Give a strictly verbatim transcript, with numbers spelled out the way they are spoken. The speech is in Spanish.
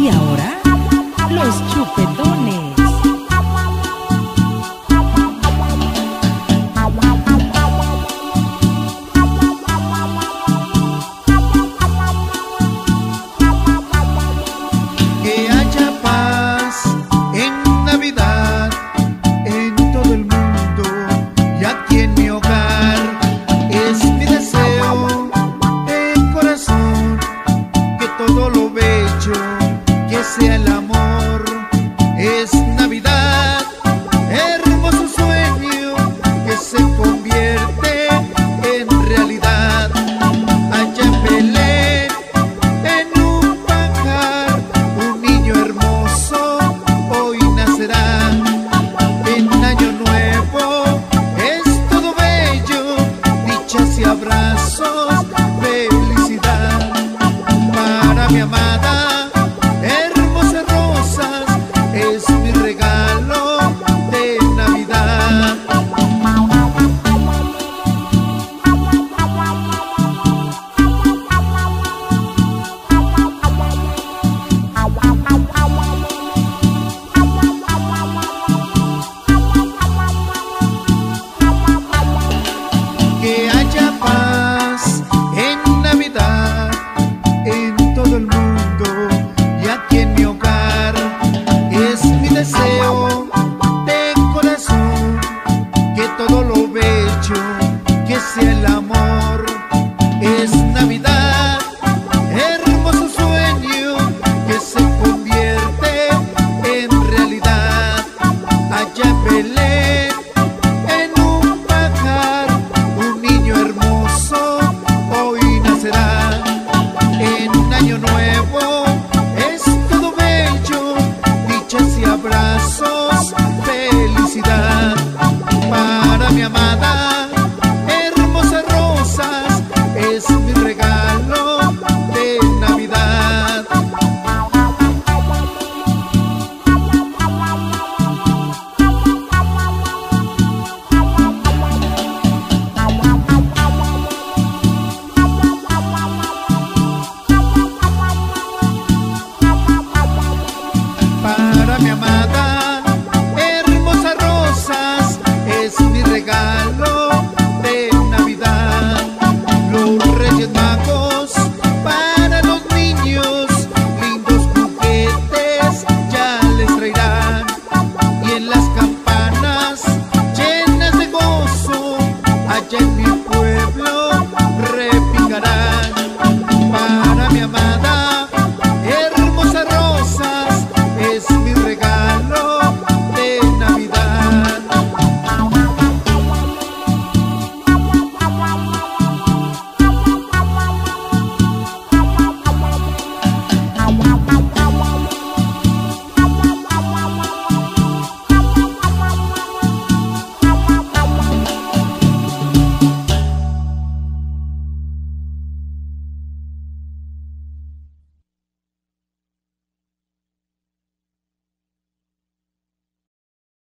Y ahora, los chupetones. Que haya paz en Navidad en todo el mundo y aquí en mi hogar. Es mi deseo de corazón que todo lo bello, que sea el amor. Es Navidad, hermoso sueño que se convierte en realidad. Allá en Belén, en un pajar, un niño hermoso hoy nacerá. En Año Nuevo es todo bello, dichas y abrazos, felicidad para mi amada.